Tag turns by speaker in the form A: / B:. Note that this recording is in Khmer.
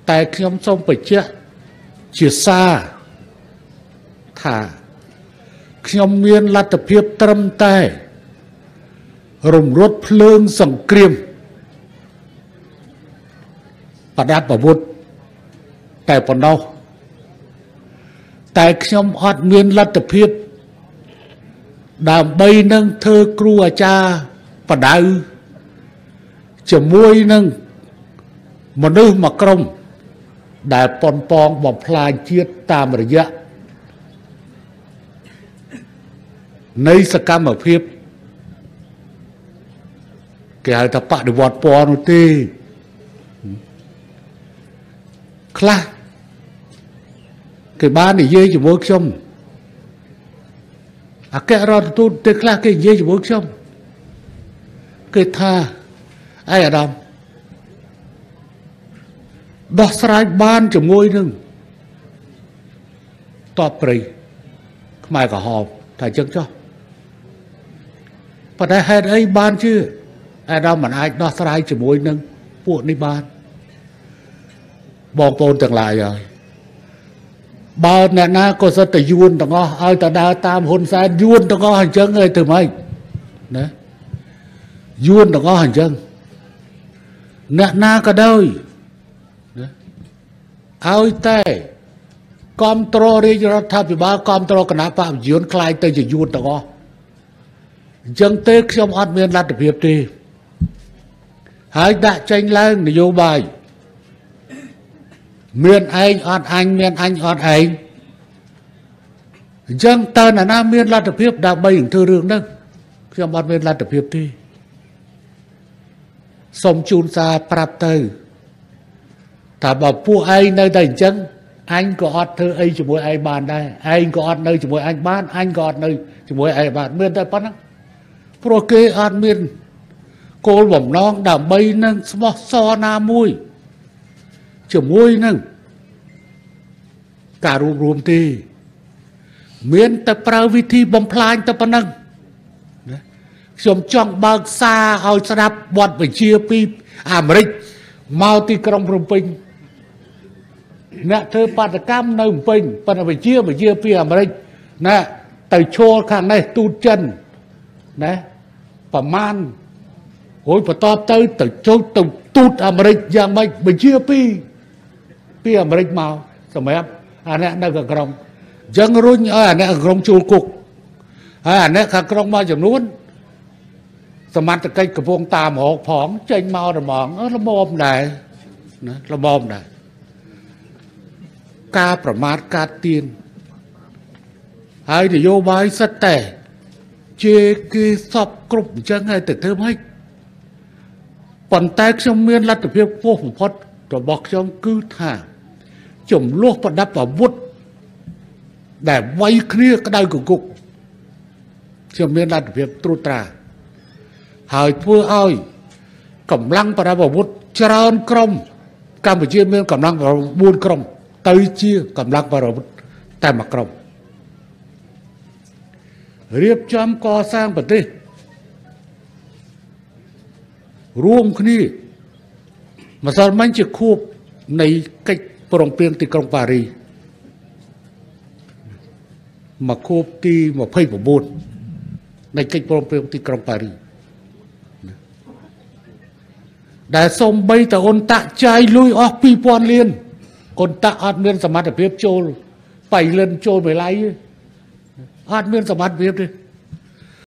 A: แต่ខ្ញុំសូមបញ្ជាក់ជាសារថាខ្ញុំមានលទ្ធភាពត្រឹមតែរំលត់ភ្លើងសង្គ្រាមប្រដាប់អាវុធតែប៉ុណ្ណោះតែខ្ញុំអត់មានលទ្ធភាពដើម្បីនឹងធ្វើគ្រូអាចារ្យបដៅជាមួយនឹងមនុស្សមួយក្រុមដែលប៉ុនប៉ងបំផ្លាញជាតិតាមរយៈនៃសកម្មភាពគេហៅថាបដិវត្តពណ៌នោះទេខ្លះគេបាននិយាយជាមួយខ្ញុំអគ្គរដ្ឋទូតទេខ្លះគេនិយាយជាមួយខ្ញុំគេថាអីអាដាមដោះស្រាយបានជាមួយនឹងតបព្រៃខ្មែរក្រហមថាអញ្ចឹងចុះប៉ុន្តែហេតុអីបានជឿអាដាមមិនអាចដោះស្រាយជាមួយនឹងពួកនេះបានបងប្អូនទាំងឡាយហើយបើអ្នកណាក៏សិតតែយួនទាំងអស់ឲ្យតែដើរតាមហ៊ុនសែនយួនទាំងអស់អញ្ចឹងហើយទៅម៉េចណាយួនទាំងអស់អញ្ចឹងអ្នកណាក៏ដោយឲ្យតែគ្រប់គ្រងរាជរដ្ឋាភិបាលគ្រប់គ្រងគណៈបព្វជិជនខ្លាយទៅជាយួនទាំងអស់អញ្ចឹងទេខ្ញុំអត់មានលទ្ធភាពទេហើយដាក់ចេញឡើងនយោបាយមានឯងអត់អញមានអញអត់ឯងអញ្ចឹងតើអ្នកណាមានលទ្ធភាពដើម្បីធ្វើរឿងហ្នឹងខ្ញុំអត់មានលទ្ធភាពទេសូមជូនសារប្រាប់ទៅថាបើពួកឯងនៅតែអញ្ចឹងអញក៏អត់ធ្វើអីជាមួយឯងបានដែរឯងក៏អត់នៅជាមួយអញបានអញក៏អត់នៅជាមួយឯងបានមានតែប៉ុណ្ណឹងព្រោះគេអត់មានគោលបំណងដើម្បីនឹងស្មោះសរណាមួយជាមួយនឹងការរួមទេមានតែប្រើវិធីបំផ្លាញតែប៉ុណ្ណឹងខ្ញុំចង់បើកសារឲ្យស្ដាប់បទបញ្ជាពីអាមេរិកមកទីក្រុងភ្នំពេញអ្នកធ្វើបាតកម្មនៅភ្នំពេញប៉ុន្តែបញ្ជាពីអាមេរិកណាទៅឈរខាងនេះទូតចិនណាប្រមាណហួយបន្ទាប់ទៅចូលទៅទូតអាមេរិកយ៉ាងម៉េចបញ្ជាពីអាមេរិកមកសម្រាប់អាអ្នកនៅខាងក្រុងអញ្ចឹងរុញឲ្យអាអ្នកខាងក្រុងជួលគុកហើយអាអ្នកខាងក្រុងមកចំនួនសមត្ថកិច្ចកំពុងតាមរកផងចេញមកតែហ្មងល្មមដែរណាល្មមដែរការប្រមាថការទៀនហើយនយោបាយសិតតែជាគេសពគ្រប់អញ្ចឹងហើយទៅធ្វើម៉េចប៉ុន្តែខ្ញុំមានលទ្ធភាពខ្ពស់បំផុតរបស់ខ្ញុំគឺថាចំនួនប្រដាប់អាវុធដែលវាយគ្នាក្តៅកគុកខ្ញុំមានលទ្ធភាពត្រួតត្រាហើយធ្វើឲ្យកម្លាំងប្រដាប់អាវុធច្រើនក្រុមកម្ពុជាមានកម្លាំង4ក្រុមទៅជាកម្លាំងប្រដាប់អាវុធតែមួយក្រុមរៀបចំកសាងប្រទេសរួមគ្នាម្សិលមិញជាខួបនៃកិច្ចព្រមព្រៀងទីក្រុងប៉ារីសមកខួបទី29នៃកិច្ចព្រមព្រៀងទីក្រុងប៉ារីសដែលសូម្បីតែអ៊ុនតាក់ចាយលុយអស់ 2000 លានអ៊ុនតាក់អត់មានសមត្ថភាពចូលបៃលិនចូលបៃឡៃអត់មានសមត្ថភាពទេ